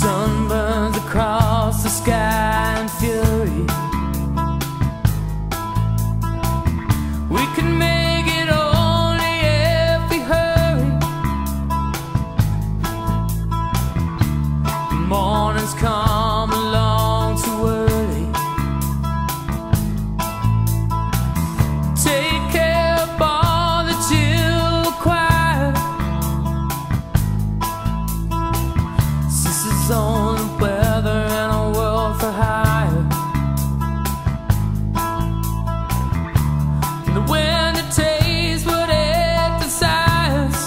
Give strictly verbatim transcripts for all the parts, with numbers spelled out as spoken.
sun burns across the sky in fury. We can make it only if we hurry. The mornings come along too early. Take care of all that you acquire. This is only weather and a world for hire. And the wind, it tastes what it desires.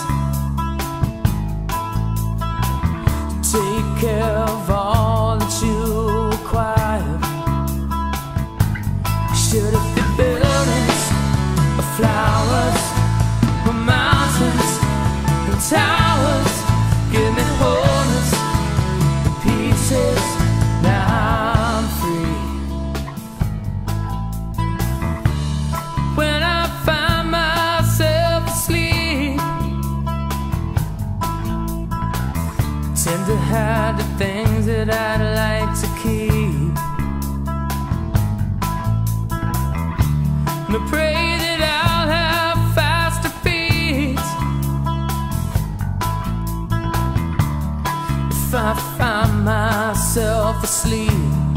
Take care of all that you acquire. Should it be buildings or flowers or mountains and towers? Give me wholeness, pieces, now I'm free. When I find myself asleep, tend to hide the things that I'd like to keep, and I pray that I'll have faster feet if I find myself asleep.